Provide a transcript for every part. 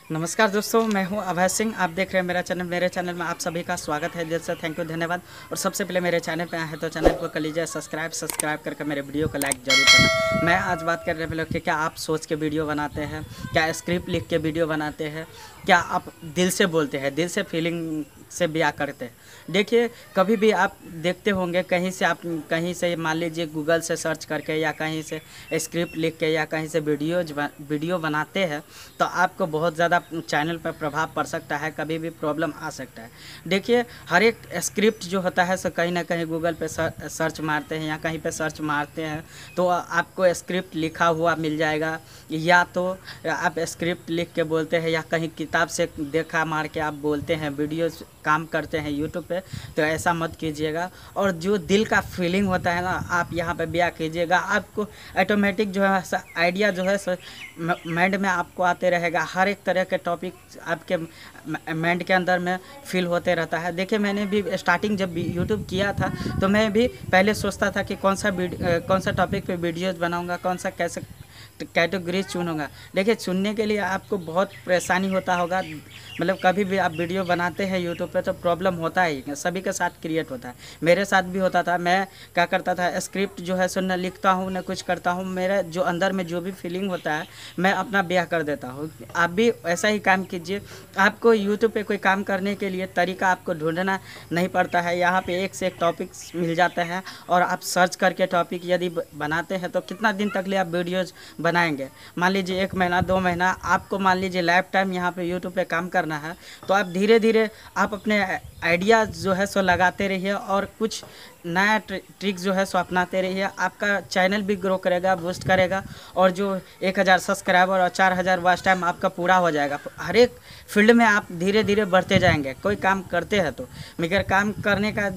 नमस्कार दोस्तों, मैं हूं अभय सिंह। आप देख रहे हैं मेरे चैनल में आप सभी का स्वागत है। दिल से थैंक यू, धन्यवाद। और सबसे पहले मेरे चैनल पे आए हैं तो चैनल को कर लीजिए सब्सक्राइब करके मेरे वीडियो को लाइक जरूर करना। मैं आज बात कर रहे हैं कि क्या आप सोच के वीडियो बनाते हैं, क्या स्क्रिप्ट लिख के वीडियो बनाते हैं, क्या आप दिल से बोलते हैं, दिल से फीलिंग से बयां करते हैं। देखिए, कभी भी आप देखते होंगे कहीं से मान लीजिए गूगल से सर्च करके या कहीं से स्क्रिप्ट लिख के या कहीं से वीडियो बनाते हैं तो आपको बहुत ज़्यादा चैनल पर प्रभाव पड़ सकता है, कभी भी प्रॉब्लम आ सकता है। देखिए, हर एक स्क्रिप्ट जो होता है सो कहीं ना कहीं गूगल पे सर्च मारते हैं या कहीं पे सर्च मारते हैं तो आपको स्क्रिप्ट लिखा हुआ मिल जाएगा, या तो आप स्क्रिप्ट लिख के बोलते हैं या कहीं किताब से देखा मार के आप बोलते हैं, वीडियो काम करते हैं यूट्यूब पे, तो ऐसा मत कीजिएगा। और जो दिल का फीलिंग होता है ना, आप यहाँ पे बयां कीजिएगा। आपको ऑटोमेटिक जो है आइडिया जो है माइंड में आपको आते रहेगा। हर एक तरह के टॉपिक आपके माइंड के अंदर में फील होते रहता है। देखिए, मैंने भी स्टार्टिंग जब यूट्यूब किया था तो मैं भी पहले सोचता था कि कौन सा टॉपिक पे वीडियोज़ बनाऊँगा, कौन सा कैसे कैटेगरी चुनूँगा। देखिए, चुनने के लिए आपको बहुत परेशानी होता होगा। मतलब कभी भी आप वीडियो बनाते हैं यूट्यूब पे तो प्रॉब्लम होता ही है, सभी के साथ क्रिएट होता है। मेरे साथ भी होता था। मैं क्या करता था, स्क्रिप्ट जो है सो न लिखता हूँ न कुछ करता हूँ, मेरा जो अंदर में जो भी फीलिंग होता है मैं अपना बयां कर देता हूँ। आप भी ऐसा ही काम कीजिए। आपको यूट्यूब पे कोई काम करने के लिए तरीका आपको ढूंढना नहीं पड़ता है। यहाँ पे एक से एक टॉपिक मिल जाता है और आप सर्च करके टॉपिक यदि बनाते हैं तो कितना दिन तक ले आप वीडियोज़ बनाएंगे। मान लीजिए 1 महीना 2 महीना आपको मान लीजिए लाइफ टाइम यहाँ पे यूट्यूब पे काम करना है तो आप धीरे धीरे आप अपने आइडिया जो है सो लगाते रहिए और कुछ नया ट्रिक जो है सो अपनाते रहिए। आपका चैनल भी ग्रो करेगा, बूस्ट करेगा और जो 1000 सब्सक्राइबर और 4000 वॉच टाइम आपका पूरा हो जाएगा। हर एक फील्ड में आप धीरे धीरे बढ़ते जाएंगे। कोई काम करते हैं तो मगर काम करने का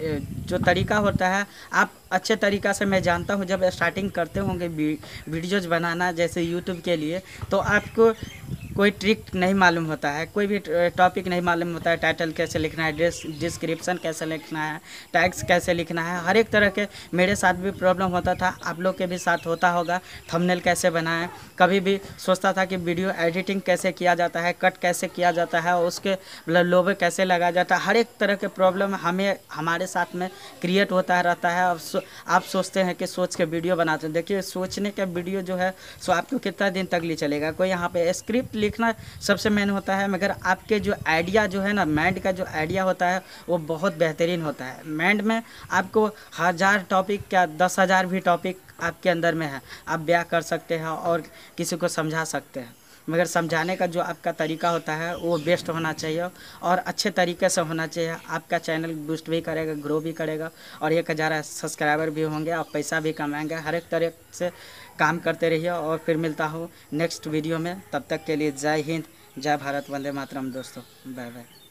जो तरीका होता है आप अच्छे तरीक़ा से मैं जानता हूँ। जब स्टार्टिंग करते होंगे वीडियोज़ बनाना जैसे यूट्यूब के लिए, तो आपको कोई ट्रिक नहीं मालूम होता है, कोई भी टॉपिक नहीं मालूम होता है। टाइटल कैसे लिखना है, डिस्क्रिप्शन कैसे लिखना है, टैग्स कैसे लिखना है, हर एक तरह के मेरे साथ भी प्रॉब्लम होता था, आप लोग के भी साथ होता होगा। थंबनेल कैसे बनाएं, कभी भी सोचता था कि वीडियो एडिटिंग कैसे किया जाता है, कट कैसे किया जाता है, उसके लोगो कैसे लगाया जाता है। हर एक तरह के प्रॉब्लम हमारे साथ में क्रिएट होता रहता है। आप सोचते हैं कि सोच के वीडियो बनाते हैं। देखिए, सोचने का वीडियो जो है सो आपको कितना दिन तक ले चलेगा। कोई यहाँ पे स्क्रिप्ट लिखना सबसे मेन होता है, मगर आपके जो आइडिया जो है ना, माइंड का जो आइडिया होता है वो बहुत बेहतरीन होता है। माइंड में आपको 1000 टॉपिक क्या 10,000 भी टॉपिक आपके अंदर में है, आप बयां कर सकते हैं और किसी को समझा सकते हैं। मगर समझाने का जो आपका तरीका होता है वो बेस्ट होना चाहिए और अच्छे तरीके से होना चाहिए। आपका चैनल बूस्ट भी करेगा, ग्रो भी करेगा और 1000 सब्सक्राइबर भी होंगे और पैसा भी कमाएंगे। हर एक तरह से काम करते रहिए और फिर मिलता हूँ नेक्स्ट वीडियो में। तब तक के लिए जय हिंद, जय भारत, वंदे मातरम दोस्तों। Bye bye.